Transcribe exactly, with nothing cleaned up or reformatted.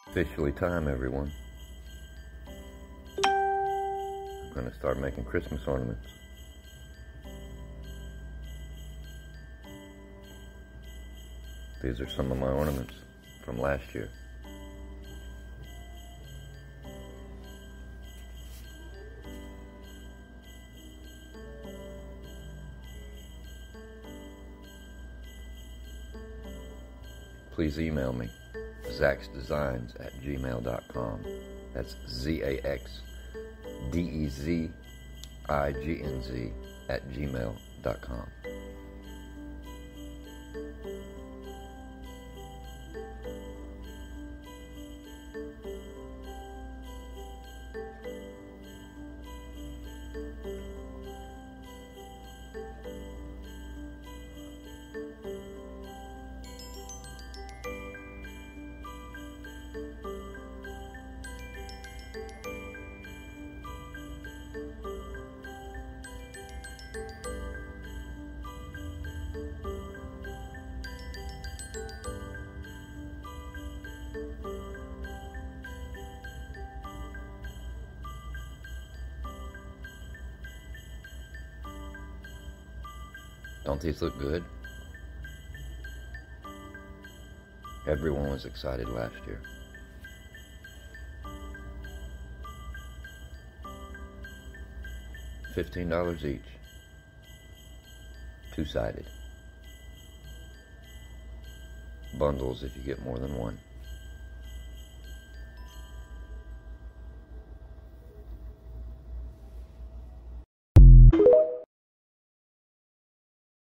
Officially time, everyone. I'm going to start making Christmas ornaments. These are some of my ornaments from last year. Please email me, zaxdesigns at gmail dot com. That's Z A X D E Z I G N Z at gmail dot com. Don't these look good? Everyone was excited last year. fifteen dollars each. Two-sided. Bundles if you get more than one.